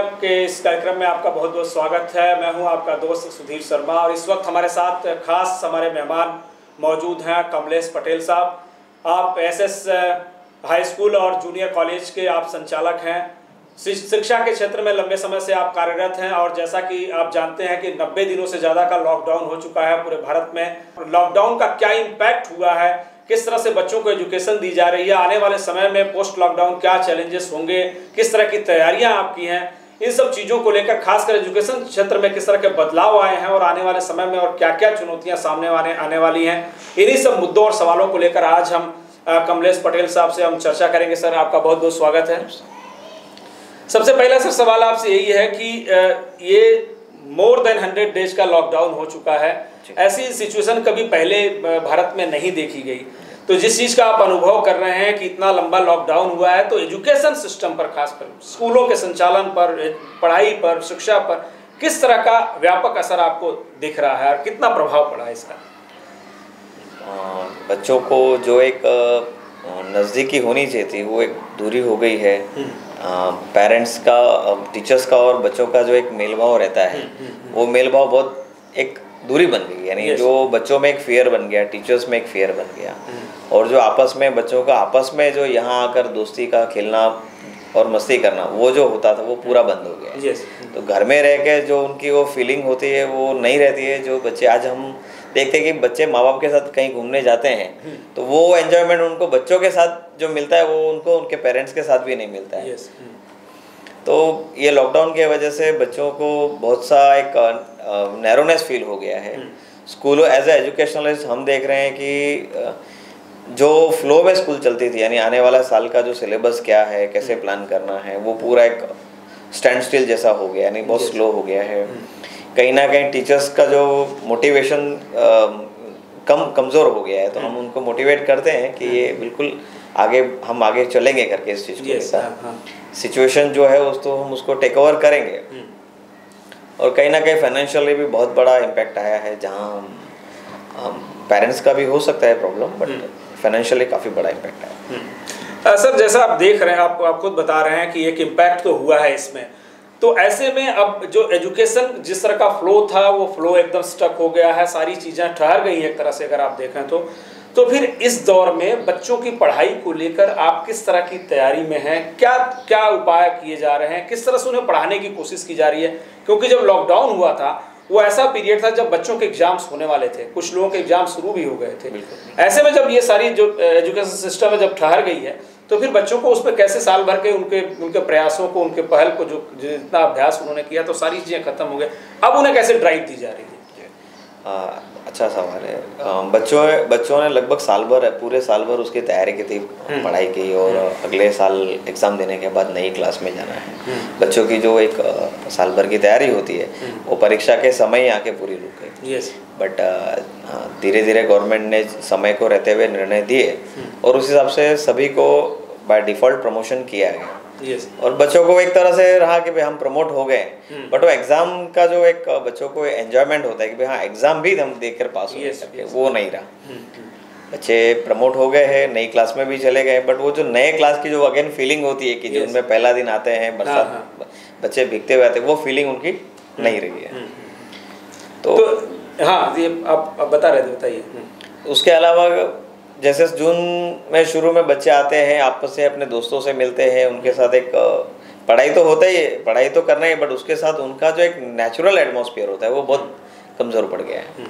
के इस कार्यक्रम में आपका बहुत बहुत स्वागत है। मैं हूं आपका दोस्त सुधीर शर्मा और इस वक्त हमारे साथ खास हमारे मेहमान मौजूद हैं कमलेश पटेल साहब। आप एसएस हाई स्कूल और जूनियर कॉलेज के आप संचालक हैं। शिक्षा के क्षेत्र में लंबे समय से आप कार्यरत हैं और जैसा कि आप जानते हैं कि 90 दिनों से ज़्यादा का लॉकडाउन हो चुका है पूरे भारत में। लॉकडाउन का क्या इम्पैक्ट हुआ है, किस तरह से बच्चों को एजुकेशन दी जा रही है, आने वाले समय में पोस्ट लॉकडाउन क्या चैलेंजेस होंगे, किस तरह की तैयारियां आपकी हैं, इन सब चीज़ों को लेकर खासकर एजुकेशन क्षेत्र में किस तरह के बदलाव आए हैं और आने वाले समय में और क्या क्या चुनौतियां सामने आने वाली हैं, इन्हीं सब मुद्दों और सवालों को लेकर आज हम कमलेश पटेल साहब से हम चर्चा करेंगे। सर, आपका बहुत बहुत स्वागत है। सबसे पहला सर सवाल आपसे यही है कि ये मोर देन 100 डेज का लॉकडाउन हो चुका है। ऐसी सिचुएशन कभी पहले भारत में नहीं देखी गई। तो जिस चीज़ का आप अनुभव कर रहे हैं कि इतना लंबा लॉकडाउन हुआ है, तो एजुकेशन सिस्टम पर, खासकर स्कूलों के संचालन पर, पढ़ाई पर, शिक्षा पर किस तरह का व्यापक असर आपको दिख रहा है और कितना प्रभाव पड़ा है इसका? बच्चों को जो एक नज़दीकी होनी चाहिए थी वो एक दूरी हो गई है। पेरेंट्स का, टीचर्स का और बच्चों का जो एक मेल भाव रहता है वो मेल भाव बहुत एक दूरी बन गई। यानी जो बच्चों में एक फियर बन गया, टीचर्स में एक फियर बन गया, और जो आपस में बच्चों का आपस में जो यहाँ आकर दोस्ती का खेलना और मस्ती करना वो जो होता था वो पूरा बंद हो गया। तो घर में रह के जो उनकी वो फीलिंग होती है वो नहीं रहती है। जो बच्चे आज हम देखते हैं कि बच्चे माँ बाप के साथ कहीं घूमने जाते हैं तो वो एंजॉयमेंट उनको बच्चों के साथ जो मिलता है वो उनको उनके पेरेंट्स के साथ भी नहीं मिलता है। तो ये लॉकडाउन की वजह से बच्चों को बहुत सा एक नैरोनेस फील हो गया है। स्कूलों एज ए एजुकेशनलिस्ट हम देख रहे हैं कि जो फ्लो में स्कूल चलती थी, यानी आने वाला साल का जो सिलेबस क्या है, कैसे प्लान करना है, वो पूरा एक स्टैंड स्टिल जैसा हो गया, यानी बहुत स्लो हो गया है। कहीं ना कहीं टीचर्स का जो मोटिवेशन कमज़ोर हो गया है। तो हम उनको मोटिवेट करते हैं कि ये बिल्कुल हम आगे चलेंगे करके इस चीज़ को लेकर। सिचुएशन जो है हम उसको टेक ओवर करेंगे। और कहीं ना कहीं फाइनेंशियली भी बहुत बड़ा इम्पैक्ट आया है, जहाँ पेरेंट्स का भी हो सकता है प्रॉब्लम, बट फाइनेंशियली काफ़ी बड़ा इम्पैक्ट आया। सर, जैसा आप देख रहे हैं, आप खुद बता रहे हैं कि एक इम्पैक्ट तो हुआ है इसमें। तो ऐसे में अब जो एजुकेशन जिस तरह का फ्लो था वो फ्लो एकदम स्टक हो गया है, सारी चीज़ें ठहर गई एक तरह से अगर आप देखें तो फिर इस दौर में बच्चों की पढ़ाई को लेकर आप किस तरह की तैयारी में हैं? क्या क्या उपाय किए जा रहे हैं? किस तरह से उन्हें पढ़ाने की कोशिश की जा रही है? क्योंकि जब लॉकडाउन हुआ था वो ऐसा पीरियड था जब बच्चों के एग्जाम्स होने वाले थे, कुछ लोगों के एग्जाम शुरू भी हो गए थे। ऐसे में जब ये सारी जो एजुकेशन सिस्टम है जब ठहर गई है, तो फिर बच्चों को उसमें कैसे साल भर के उनके प्रयासों को, उनके पहल को, जो जितना अभ्यास उन्होंने किया, तो सारी चीज़ें खत्म हो गई। अब उन्हें कैसे ड्राइव दी जा रही है? अच्छा सवाल है। बच्चों ने लगभग पूरे साल भर उसकी तैयारी की थी, पढ़ाई की, और अगले साल एग्ज़ाम देने के बाद नई क्लास में जाना है। बच्चों की जो एक साल भर की तैयारी होती है वो परीक्षा के समय ही आके पूरी रुक गई। बट धीरे धीरे गवर्नमेंट ने समय को रहते हुए निर्णय दिए और उस हिसाब से सभी को बाय डिफ़ॉल्ट प्रमोशन किया गया। और बच्चों को एक तरह से रहा कि भाई हम प्रमोट हो गए, बट वो एग्ज़ाम का जो एक बच्चों को एंजॉयमेंट होता है कि भाई हाँ एग्ज़ाम भी हम देकर पास हो सकते, वो नहीं रहा। बच्चे प्रमोट हो गए हैं, नई क्लास में भी चले गए, बट वो जो नए क्लास की जो अगेन फीलिंग होती है कि जो उनमें पहला दिन आते हैं, बरसात बच्चे भीगते हुए आते हैं, वो फीलिंग उनकी नहीं रही है। तो हाँ, ये आप बता रहे थे, बताइए। उसके अलावा जैसे जून में शुरू में बच्चे आते हैं, आपस से अपने दोस्तों से मिलते हैं, उनके साथ एक पढ़ाई तो होता ही है, पढ़ाई तो करना ही, बट उसके साथ उनका जो एक नेचुरल एटमॉस्फेयर होता है वो बहुत कमज़ोर पड़ गया है।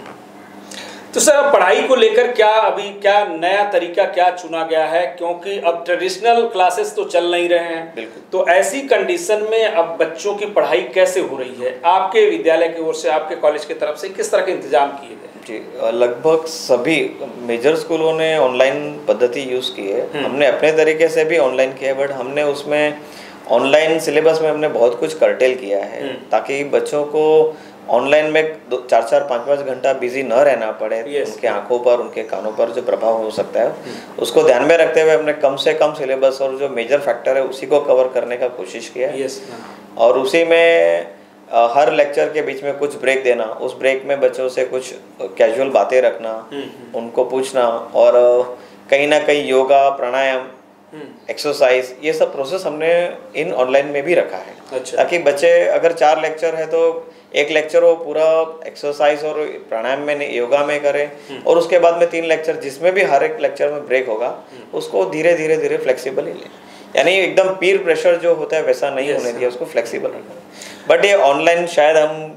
तो सर, पढ़ाई को लेकर क्या नया तरीका क्या चुना गया है? क्योंकि अब ट्रेडिशनल क्लासेस तो चल नहीं रहे हैं। बिल्कुल। तो ऐसी कंडीशन में अब बच्चों की पढ़ाई कैसे हो रही है? आपके विद्यालय की ओर से, आपके कॉलेज की तरफ से किस तरह के इंतजाम किए गए? जी, लगभग सभी मेजर स्कूलों ने ऑनलाइन पद्धति यूज़ की है। हमने अपने तरीके से भी ऑनलाइन किया है, बट हमने उसमें ऑनलाइन सिलेबस में हमने बहुत कुछ कर्टेल किया है ताकि बच्चों को ऑनलाइन में 4-4, 5-5 घंटा बिजी न रहना पड़े। उनके आंखों पर, उनके कानों पर जो प्रभाव हो सकता है उसको ध्यान में रखते हुए हमने कम से कम सिलेबस और जो मेजर फैक्टर है उसी को कवर करने का कोशिश किया। और उसी में हर लेक्चर के बीच में कुछ ब्रेक देना, उस ब्रेक में बच्चों से कुछ कैजुअल बातें रखना, उनको पूछना, और कहीं ना कहीं योगा, प्राणायाम एक्सरसाइज, ये सब प्रोसेस हमने इन ऑनलाइन में भी रखा है। अच्छा। ताकि बच्चे अगर 4 लेक्चर है तो एक लेक्चर वो पूरा एक्सरसाइज और प्राणायाम में, योगा में करें, और उसके बाद में 3 लेक्चर जिसमें भी हर एक लेक्चर में ब्रेक होगा उसको धीरे धीरे धीरे फ्लेक्सिबली लें। यानी एकदम पीर प्रेशर जो होता है वैसा नहीं होने दिया, उसको फ्लेक्सिबल रखना। बट ये ऑनलाइन शायद हम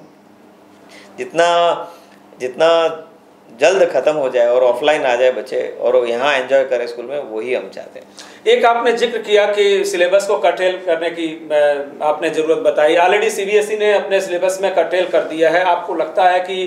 जितना जल्द खत्म हो जाए और ऑफलाइन आ जाए बच्चे और यहाँ एंजॉय करें स्कूल में, वही हम चाहते हैं। एक आपने जिक्र किया कि सिलेबस को कर्टेल करने की आपने ज़रूरत बताई। ऑलरेडी सीबीएसई ने अपने सिलेबस में कर्टेल कर दिया है। आपको लगता है कि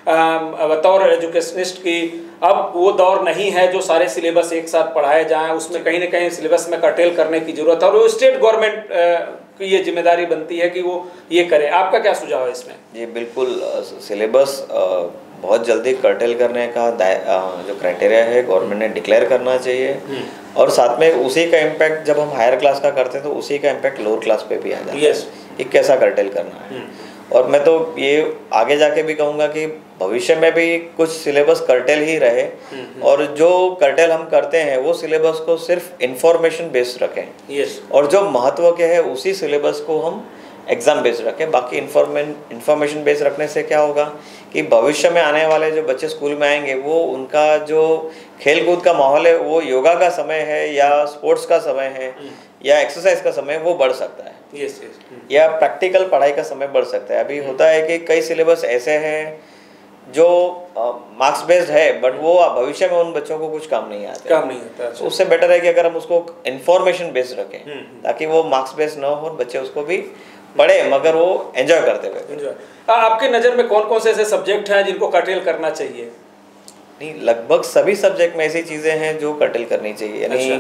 बतौर एजुकेशनिस्ट की अब वो दौर नहीं है जो सारे सिलेबस एक साथ पढ़ाए जाएं, उसमें कहीं ना कहीं सिलेबस में कर्टेल करने की ज़रूरत है और वो स्टेट गवर्नमेंट की ये जिम्मेदारी बनती है कि वो ये करे। आपका क्या सुझाव है इसमें? जी बिल्कुल, सिलेबस बहुत जल्दी कर्टेल करने का जो क्राइटेरिया है गवर्नमेंट ने डिक्लेयर करना चाहिए, और साथ में उसी का इम्पैक्ट जब हम हायर क्लास का करते हैं तो उसी का इम्पैक्ट लोअर क्लास पे भी आ जाता है। ये कैसा कर्टेल करना है। और मैं तो ये आगे जाके भी कहूँगा कि भविष्य में भी कुछ सिलेबस कर्टेल ही रहे, और जो कर्टेल हम करते हैं वो सिलेबस को सिर्फ इंफॉर्मेशन बेस्ड रखें, और जो महत्व के है उसी सिलेबस को हम एग्ज़ाम बेस्ड रखें। बाकी इंफॉर्मेशन बेस्ड रखने से क्या होगा कि भविष्य में आने वाले जो बच्चे स्कूल में आएंगे वो उनका जो खेल कूद का माहौल है, वो योगा का समय है या स्पोर्ट्स का समय है या एक्सरसाइज का समय, वो बढ़ सकता है। या प्रैक्टिकल पढ़ाई का समय बढ़ सकता है। अभी होता है कि कई सिलेबस ऐसे हैं जो मार्क्स बेस्ड है बट वो भविष्य में उन बच्चों को कुछ काम नहीं आता। तो उससे बेटर है कि अगर हम उसको इंफॉर्मेशन बेस्ड रखें ताकि वो मार्क्स बेस्ड ना हो, बच्चे उसको भी पढ़े मगर वो एंजॉय करते हुए। आपके नज़र में कौन कौन से ऐसे सब्जेक्ट हैं जिनको कर्टेल करना चाहिए? नहीं, लगभग सभी सब्जेक्ट में ऐसी चीज़ें हैं जो कर्टेल करनी चाहिए। यानी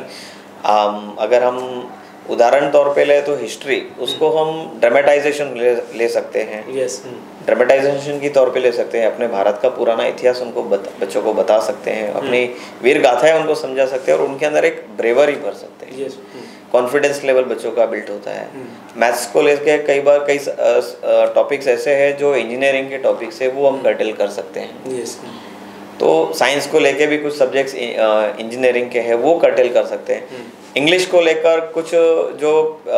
अगर हम उदाहरण तौर पे ले तो हिस्ट्री, उसको हम ड्रामेटाइजेशन ले सकते हैं। ड्रामेटाइजेशन की तौर पे ले सकते हैं, अपने भारत का पुराना इतिहास उनको बच्चों को बता सकते हैं, अपनी वीर गाथाएं उनको समझा सकते हैं और उनके अंदर एक ब्रेवरी भर सकते हैं। कॉन्फिडेंस लेवल बच्चों का बिल्ड होता है। मैथ्स को लेके कई टॉपिक्स ऐसे हैं जो इंजीनियरिंग के टॉपिक्स है, वो हम कर्टेल कर सकते हैं। तो साइंस को लेके भी कुछ सब्जेक्ट्स इंजीनियरिंग के हैं, वो कर्टेल कर सकते हैं। इंग्लिश को लेकर कुछ जो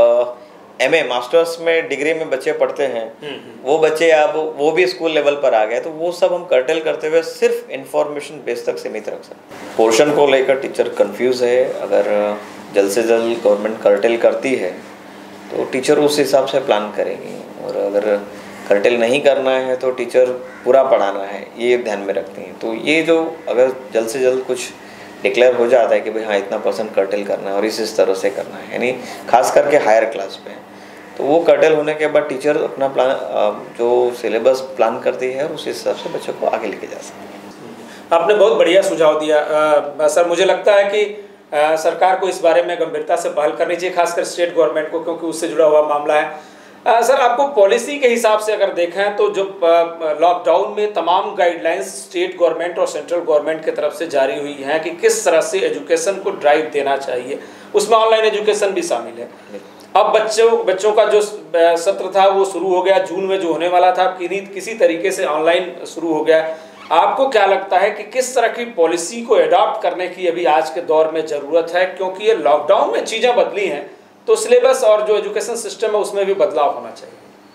एमए मास्टर्स में डिग्री में बच्चे पढ़ते हैं, वो बच्चे अब वो भी स्कूल लेवल पर आ गए, तो वो सब हम कर्टेल करते हुए सिर्फ इंफॉर्मेशन बेस तक सीमित रख सकते हैं। पोर्शन को लेकर टीचर कंफ्यूज है। अगर जल्द से जल्द गवर्नमेंट कर्टेल करती है तो टीचर उस हिसाब से प्लान करेंगे, और अगर कर्टेल नहीं करना है तो टीचर पूरा पढ़ाना है, ये ध्यान में रखते हैं। तो ये जो अगर जल्द से जल्द कुछ डिक्लेयर हो जाता है कि भाई हाँ इतना % कर्टेल करना है और इस तरह से करना है, यानी खास करके हायर क्लास पे, तो वो कर्टेल होने के बाद टीचर अपना प्लान जो सिलेबस प्लान करती है उस हिसाब से बच्चों को आगे लेके जा सकते हैं। आपने बहुत बढ़िया सुझाव दिया। सर मुझे लगता है कि सरकार को इस बारे में गंभीरता से पहल करनी चाहिए, खासकर स्टेट गवर्नमेंट को, क्योंकि उससे जुड़ा हुआ मामला है। सर आपको पॉलिसी के हिसाब से अगर देखें तो जो लॉकडाउन में तमाम गाइडलाइंस स्टेट गवर्नमेंट और सेंट्रल गवर्नमेंट की तरफ से जारी हुई हैं कि किस तरह से एजुकेशन को ड्राइव देना चाहिए, उसमें ऑनलाइन एजुकेशन भी शामिल है। अब बच्चों का जो सत्र था वो शुरू हो गया, जून में जो होने वाला था किसी तरीके से ऑनलाइन शुरू हो गया। आपको क्या लगता है कि किस तरह की पॉलिसी को अडॉप्ट करने की अभी आज के दौर में ज़रूरत है, क्योंकि ये लॉकडाउन में चीज़ें बदली हैं तो सिलेबस और जो एजुकेशन सिस्टम है उसमें भी बदलाव होना चाहिए?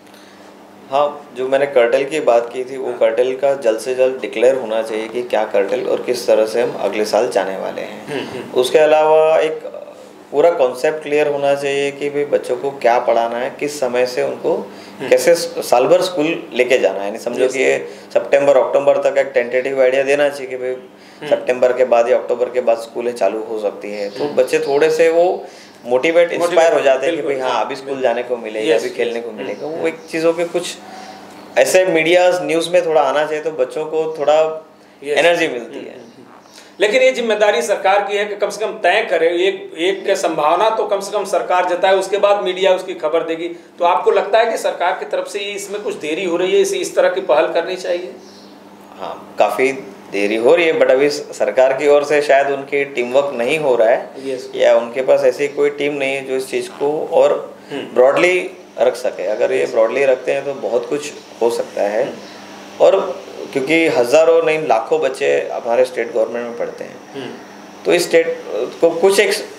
हाँ, जो मैंने कर्टेल की बात की थी वो कर्टेल का जल्द से जल्द डिक्लेयर होना चाहिए कि क्या कर्टेल और किस तरह से हम अगले साल जाने वाले हैं। उसके अलावा एक पूरा कॉन्सेप्ट क्लियर होना चाहिए कि भाई बच्चों को क्या पढ़ाना है, किस समय से उनको कैसे साल भर स्कूल लेके जाना है। यानी समझो कि ये सितंबर अक्टूबर तक एक टेंटेटिव आइडिया देना चाहिए कि भाई सितंबर के बाद या अक्टूबर के बाद स्कूलें चालू हो सकती है, तो बच्चे थोड़े से वो मोटिवेट इंस्पायर हो जाते हैं कि भाई हाँ अभी स्कूल जाने को मिलेगा, अभी खेलने को मिलेगा। वो एक चीज़ों के कुछ ऐसे मीडिया न्यूज़ में थोड़ा आना चाहिए तो बच्चों को थोड़ा एनर्जी मिलती है। लेकिन ये जिम्मेदारी सरकार की है कि कम से कम तय करे, एक संभावना तो कम से कम सरकार जताए, उसके बाद मीडिया उसकी खबर देगी। तो आपको लगता है कि सरकार की तरफ से इसमें कुछ देरी हो रही है, इस तरह की पहल करनी चाहिए? हाँ, काफ़ी देरी हो रही है, बट अभी सरकार की ओर से शायद उनकी टीम वर्क नहीं हो रहा है, या उनके पास ऐसी कोई टीम नहीं है जो इस चीज़ को और ब्रॉडली रख सके। अगर ये ब्रॉडली रखते हैं तो बहुत कुछ हो सकता है। और क्योंकि हज़ारों नहीं लाखों बच्चे हमारे स्टेट गवर्नमेंट में पढ़ते हैं, तो इस स्टेट को कुछ एक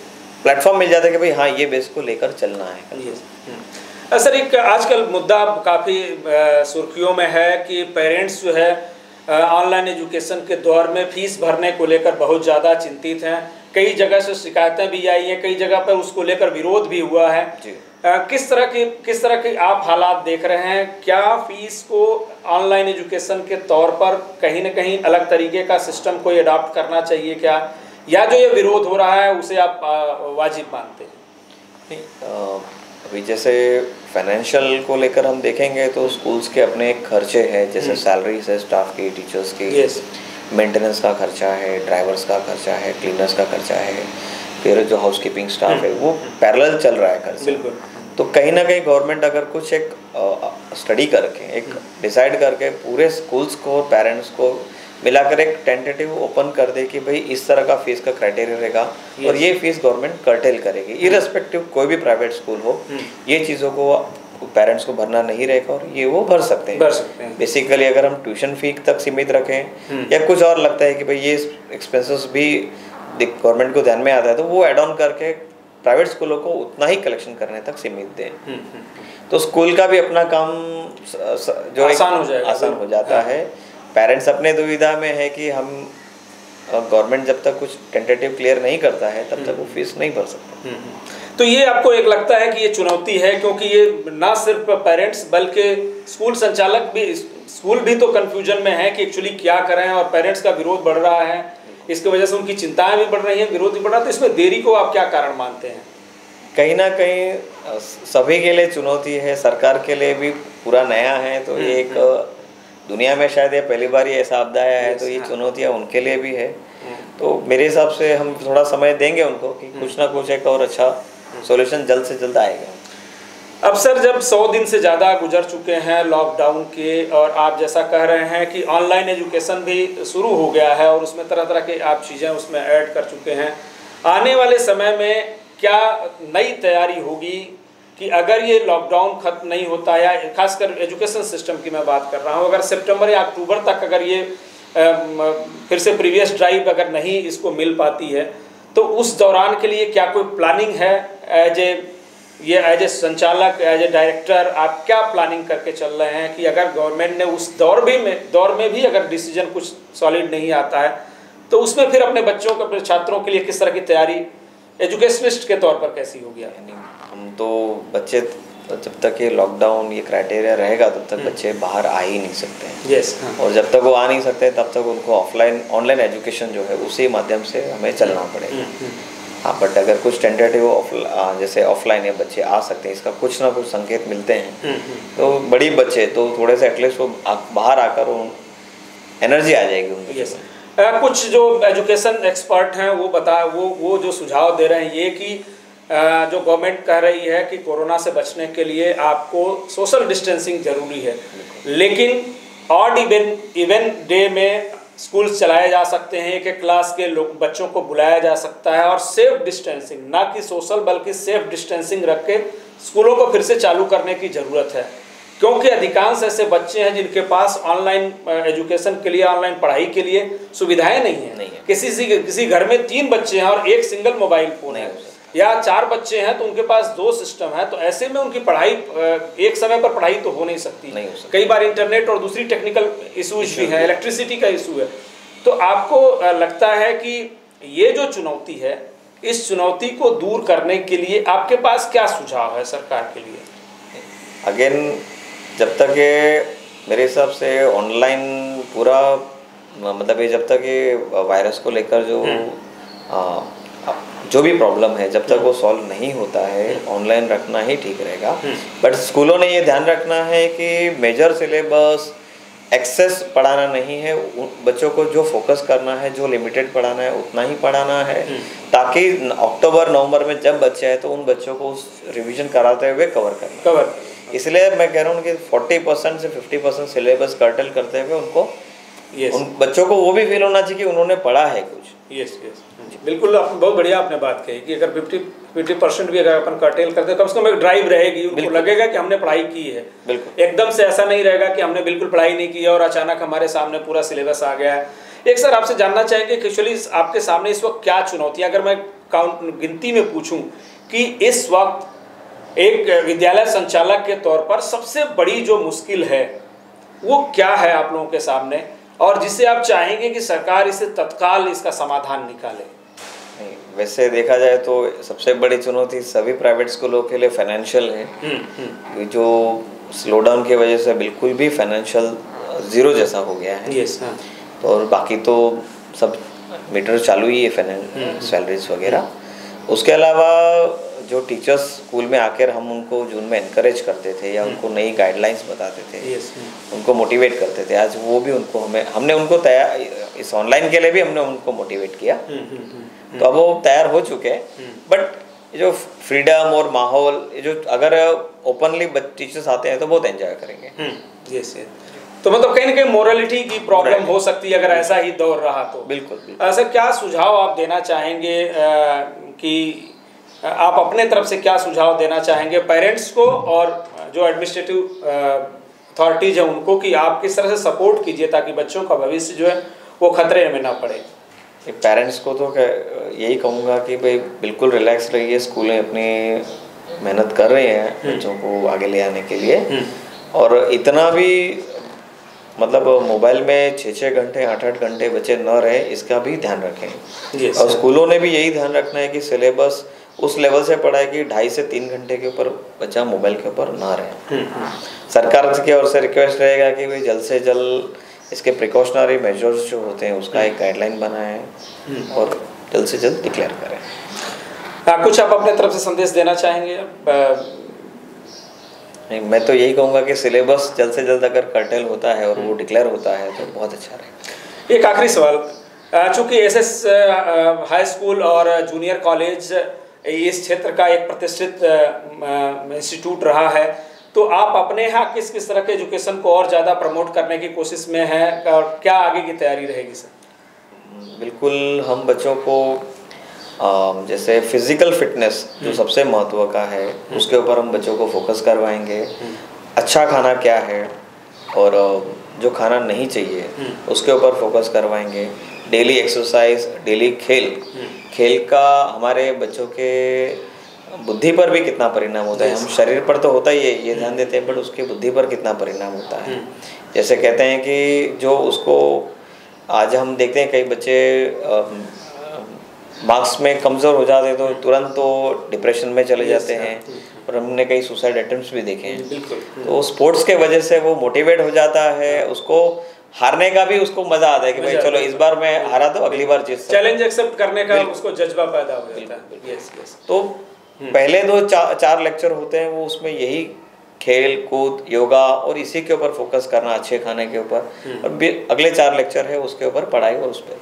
प्लेटफॉर्म मिल जाता है कि भाई हाँ ये बेस को लेकर चलना है। सर, एक आजकल मुद्दा काफ़ी सुर्खियों में है कि पेरेंट्स जो है ऑनलाइन एजुकेशन के दौर में फ़ीस भरने को लेकर बहुत ज़्यादा चिंतित हैं। कई जगह से शिकायतें भी आई हैं, कई जगह पर उसको लेकर विरोध भी हुआ है। किस तरह के आप हालात देख रहे हैं? क्या फ़ीस को ऑनलाइन एजुकेशन के तौर पर कहीं ना कहीं अलग तरीके का सिस्टम कोई अडॉप्ट करना चाहिए क्या, या जो ये विरोध हो रहा है उसे आप वाजिब मानते हैं? अभी जैसे फाइनेंशियल को लेकर हम देखेंगे तो स्कूल्स के अपने खर्चे हैं, जैसे सैलरीज है स्टाफ की, टीचर्स की, मेंटेनेंस का खर्चा है, ड्राइवर्स का खर्चा है, क्लीनर्स का खर्चा है, फिर जो हाउसकीपिंग स्टाफ है वो पैरेलल चल रहा है खर्चा। बिल्कुल। तो कहीं ना कहीं गवर्नमेंट अगर कुछ एक स्टडी करके, एक डिसाइड करके पूरे स्कूल्स को, पेरेंट्स को मिलाकर एक टेंटेटिव ओपन कर दे कि भाई इस तरह का फीस का क्राइटेरिया रहेगा और ये फीस गवर्नमेंट कर्टेल करेगी, इररेस्पेक्टिव कोई भी प्राइवेट स्कूल हो, ये चीज़ों को पेरेंट्स को भरना नहीं रहेगा और ये वो भर सकते हैं। बेसिकली अगर हम ट्यूशन फी तक सीमित रखें या कुछ और लगता है कि भाई ये एक्सपेंसेस भी गवर्नमेंट को ध्यान में आता है तो वो एड ऑन करके प्राइवेट स्कूलों को उतना ही कलेक्शन करने तक सीमित दें, तो स्कूल का भी अपना काम जो आसान हो जाता है। पेरेंट्स अपने दुविधा में है कि हम गवर्नमेंट जब तक कुछ टेंटेटिव क्लियर नहीं करता है तब तक वो फीस नहीं भर सकते। तो ये आपको एक लगता है कि ये चुनौती है, क्योंकि ये ना सिर्फ पेरेंट्स बल्कि स्कूल संचालक भी, स्कूल भी तो कंफ्यूजन में है कि एक्चुअली क्या करें, और पेरेंट्स का विरोध बढ़ रहा है, इसकी वजह से उनकी चिंताएं भी बढ़ रही हैं, विरोध भी बढ़ रहा है। तो इसमें देरी को आप क्या कारण मानते हैं? कहीं ना कहीं सभी के लिए चुनौती है, सरकार के लिए भी पूरा नया है, तो ये एक दुनिया में शायद ये पहली बार ये ऐसा आपदा आया है, तो ये चुनौतियाँ उनके लिए भी है। तो मेरे हिसाब से हम थोड़ा समय देंगे उनको कि कुछ ना कुछ एक और अच्छा सॉल्यूशन जल्द से जल्द आएगा। अब सर, जब 100 दिन से ज़्यादा गुजर चुके हैं लॉकडाउन के, और आप जैसा कह रहे हैं कि ऑनलाइन एजुकेशन भी शुरू हो गया है और उसमें तरह तरह के आप चीज़ें उसमें ऐड कर चुके हैं, आने वाले समय में क्या नई तैयारी होगी कि अगर ये लॉकडाउन खत्म नहीं होता, या खासकर एजुकेशन सिस्टम की मैं बात कर रहा हूँ, अगर सितंबर या अक्टूबर तक अगर ये फिर से प्रीवियस ड्राइव अगर नहीं इसको मिल पाती है, तो उस दौरान के लिए क्या कोई प्लानिंग है एज ए संचालक, एज ए डायरेक्टर, आप क्या प्लानिंग करके चल रहे हैं कि अगर गवर्नमेंट ने उस दौर में भी अगर डिसीजन कुछ सॉलिड नहीं आता है तो उसमें फिर अपने बच्चों को, अपने छात्रों के लिए किस तरह की तैयारी एजुकेशनिस्ट के तौर पर कैसी होगी? हम तो बच्चे जब तक ये लॉकडाउन ये क्राइटेरिया रहेगा तब तक बच्चे बाहर आ ही नहीं सकते हैं। और जब तक वो आ नहीं सकते तब तक उनको ऑनलाइन एजुकेशन जो है उसी माध्यम से हमें चलना पड़ेगा। हाँ, बट अगर कुछ टेंटेटिव जैसे ऑफलाइन है बच्चे आ सकते हैं, इसका कुछ ना कुछ संकेत मिलते हैं, तो बड़ी बच्चे तो थोड़े से एटलीस्ट वो बाहर आकर एनर्जी आ जाएगी उनकी। कुछ जो एजुकेशन एक्सपर्ट हैं वो जो सुझाव दे रहे हैं ये कि जो गवर्नमेंट कह रही है कि कोरोना से बचने के लिए आपको सोशल डिस्टेंसिंग जरूरी है, लेकिन ऑड इवन डे में स्कूल्स चलाए जा सकते हैं, एक क्लास के बच्चों को बुलाया जा सकता है, और सेफ डिस्टेंसिंग, ना कि सोशल बल्कि सेफ डिस्टेंसिंग रख के स्कूलों को फिर से चालू करने की ज़रूरत है, क्योंकि अधिकांश ऐसे बच्चे हैं जिनके पास ऑनलाइन एजुकेशन के लिए, ऑनलाइन पढ़ाई के लिए सुविधाएं नहीं है। किसी घर में 3 बच्चे हैं और एक सिंगल मोबाइल फ़ोन है, या 4 बच्चे हैं तो उनके पास 2 सिस्टम है, तो ऐसे में उनकी पढ़ाई एक समय पर पढ़ाई तो हो नहीं सकती। कई बार इंटरनेट और दूसरी टेक्निकल इशूज भी हैं, इलेक्ट्रिसिटी का इशू है। तो आपको लगता है कि ये जो चुनौती है, इस चुनौती को दूर करने के लिए आपके पास क्या सुझाव है सरकार के लिए? अगेन, जब तक ये मेरे हिसाब से ऑनलाइन पूरा मतलब ये जब तक ये वायरस को लेकर जो भी प्रॉब्लम है जब तक वो सॉल्व नहीं होता है, ऑनलाइन रखना ही ठीक रहेगा। बट स्कूलों ने ये ध्यान रखना है कि मेजर सिलेबस एक्सेस पढ़ाना नहीं है, बच्चों को जो फोकस करना है, जो लिमिटेड पढ़ाना है उतना ही पढ़ाना है, ताकि अक्टूबर नवंबर में जब बच्चे आए तो उन बच्चों को उस रिवीजन कराते हुए कवर। इसलिए मैं कह रहा हूँ कि 40% से 50% सिलेबस कर्टल करते हुए उनको उन बच्चों को वो भी फील होना चाहिए कि उन्होंने पढ़ा है कुछ। बिल्कुल, बहुत बढ़िया आपने बात कही कि अगर 50% भी अगर अपन कर्टेल करते कम से कम एक ड्राइव रहेगी, उनको लगेगा कि हमने पढ़ाई की है। बिल्कुल, एकदम से ऐसा नहीं रहेगा कि हमने बिल्कुल पढ़ाई नहीं की है और अचानक हमारे सामने पूरा सिलेबस आ गया है। एक सर आपसे जानना चाहेंगे कि एक्चुअली आपके सामने इस वक्त क्या चुनौतियाँ, अगर मैं गिनती में पूछूं कि इस वक्त एक विद्यालय संचालक के तौर पर सबसे बड़ी जो मुश्किल है वो क्या है आप लोगों के सामने, और जिसे आप चाहेंगे कि सरकार इसे तत्काल इसका समाधान निकाले? नहीं, वैसे देखा जाए तो सबसे बड़ी चुनौती सभी प्राइवेट स्कूलों के लिए फाइनेंशियल है। जो स्लोडाउन की वजह से बिल्कुल भी फाइनेंशियल जीरो जैसा हो गया है। यस, हाँ। तो और बाकी तो सब मीटर चालू ही है, सैलरीज वगैरह। उसके अलावा जो टीचर्स स्कूल में आकर हम उनको जून में एनकरेज करते थे या उनको नई गाइडलाइंस बताते थे, उनको मोटिवेट करते थे, आज वो भी उनको हमने उनको तैयार, इस ऑनलाइन के लिए भी हमने उनको मोटिवेट किया। तो अब वो तैयार हो चुके हैं। बट जो फ्रीडम और माहौल, जो अगर ओपनली टीचर्स आते हैं तो बहुत एंजॉय करेंगे। यस, तो मतलब कहीं ना कहीं मोरलिटी की प्रॉब्लम हो सकती है अगर ऐसा ही दौर रहा तो। बिल्कुल। ऐसा क्या सुझाव आप देना चाहेंगे कि आप अपने तरफ से क्या सुझाव देना चाहेंगे पेरेंट्स को और जो एडमिनिस्ट्रेटिव अथॉरिटीज है उनको, कि आप किस तरह से सपोर्ट कीजिए ताकि बच्चों का भविष्य जो है वो खतरे में ना पड़े? पेरेंट्स को तो यही कहूँगा कि भाई बिल्कुल रिलैक्स रहिए, स्कूलें अपनी मेहनत कर रहे हैं बच्चों को आगे ले आने के लिए, और इतना भी मतलब मोबाइल में 6-6 घंटे 8-8 घंटे बच्चे न रहे, इसका भी ध्यान रखें। और स्कूलों ने भी यही ध्यान रखना है कि सिलेबस उस लेवल से पढ़ाए कि 2.5 से 3 घंटे के ऊपर बच्चा मोबाइल के ऊपर ना रहे। सरकार की ओर से रिक्वेस्ट रहेगा कि भाई जल्द से जल्द इसके प्रिकॉशनरी मेजर्स जो होते हैं उसका एक गाइडलाइन बनाएं और जल्द से जल्द डिक्लेयर करें। कुछ आप अपने तरफ से संदेश देना चाहेंगे? नहीं, मैं तो यही कहूँगा कि सिलेबस जल्द से जल्द अगर कर्टेल होता है और वो डिक्लेयर होता है तो बहुत अच्छा रहेगा। एक आखिरी सवाल, चूँकि एसएस हाई स्कूल और जूनियर कॉलेज इस क्षेत्र का एक प्रतिष्ठित इंस्टीट्यूट रहा है, तो आप अपने यहाँ किस किस तरह के एजुकेशन को और ज़्यादा प्रमोट करने की कोशिश में हैं और क्या आगे की तैयारी रहेगी सर? बिल्कुल, हम बच्चों को जैसे फिजिकल फिटनेस जो सबसे महत्व का है उसके ऊपर हम बच्चों को फोकस करवाएंगे। अच्छा खाना क्या है और जो खाना नहीं चाहिए उसके ऊपर फोकस करवाएंगे। डेली एक्सरसाइज, डेली खेल का हमारे बच्चों के बुद्धि पर भी कितना परिणाम होता है। हम शरीर पर तो होता ही है, ये ध्यान देते हैं, बट उसकी बुद्धि पर कितना परिणाम होता है। जैसे कहते हैं कि जो उसको आज हम देखते हैं कई बच्चे मार्क्स में कमज़ोर हो जाते तो तुरंत तो डिप्रेशन में चले जाते हैं, और हमने कई सुसाइड अटेम्प्ट्स भी देखे हैं। तो स्पोर्ट्स के वजह से वो मोटिवेट हो जाता है, उसको हारने का भी उसको मजा आता है कि भाई चलो इस बार मैं हारा तो अगली बार जीत सकता हूं। चैलेंज एक्सेप्ट करने का उसको जज्बा पैदा हो जाता है। यस। तो पहले 2-4 लेक्चर होते हैं वो उसमें यही खेल कूद योगा और इसी के ऊपर फोकस करना, अच्छे खाने के ऊपर, और अगले 4 लेक्चर है उसके ऊपर पढ़ाई और उस पर।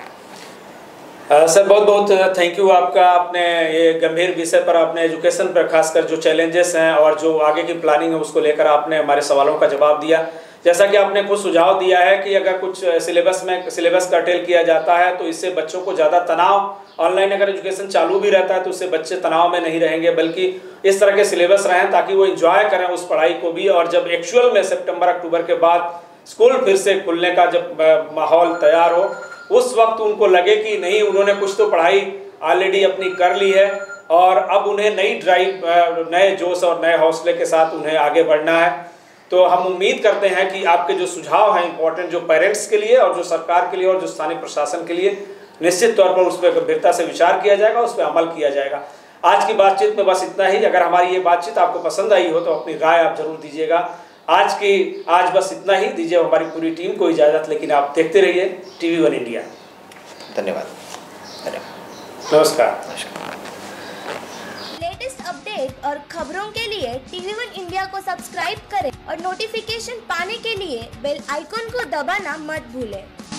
सर बहुत बहुत थैंक यू आपका, आपने ये गंभीर विषय पर, आपने एजुकेशन पर खासकर जो चैलेंजेस हैं और जो आगे की प्लानिंग है उसको लेकर आपने हमारे सवालों का जवाब दिया। जैसा कि आपने खुद सुझाव दिया है कि अगर कुछ सिलेबस कर्टेल किया जाता है तो इससे बच्चों को ज़्यादा तनाव, ऑनलाइन अगर एजुकेशन चालू भी रहता है तो उससे बच्चे तनाव में नहीं रहेंगे, बल्कि इस तरह के सिलेबस रहें ताकि वो एंजॉय करें उस पढ़ाई को भी। और जब एक्चुअल में सितंबर-अक्टूबर के बाद स्कूल फिर से खुलने का जब माहौल तैयार हो, उस वक्त उनको लगे कि नहीं, उन्होंने कुछ तो पढ़ाई ऑलरेडी अपनी कर ली है और अब उन्हें नई ड्राइव, नए जोश और नए हौसले के साथ उन्हें आगे बढ़ना है। तो हम उम्मीद करते हैं कि आपके जो सुझाव हैं इंपॉर्टेंट, जो पेरेंट्स के लिए और जो सरकार के लिए और जो स्थानीय प्रशासन के लिए, निश्चित तौर पर उस पर गंभीरता से विचार किया जाएगा, उस पर अमल किया जाएगा। आज की बातचीत में बस इतना ही। अगर हमारी ये बातचीत आपको पसंद आई हो तो अपनी राय आप जरूर दीजिएगा। आज बस इतना ही। दीजिए हमारी पूरी टीम को इजाज़त, लेकिन आप देखते रहिए TV1 इंडिया। धन्यवाद। नमस्कार। लेटेस्ट अपडेट और खबरों के लिए TV1 इंडिया को सब्सक्राइब करें और नोटिफिकेशन पाने के लिए बेल आइकॉन को दबाना मत भूलें।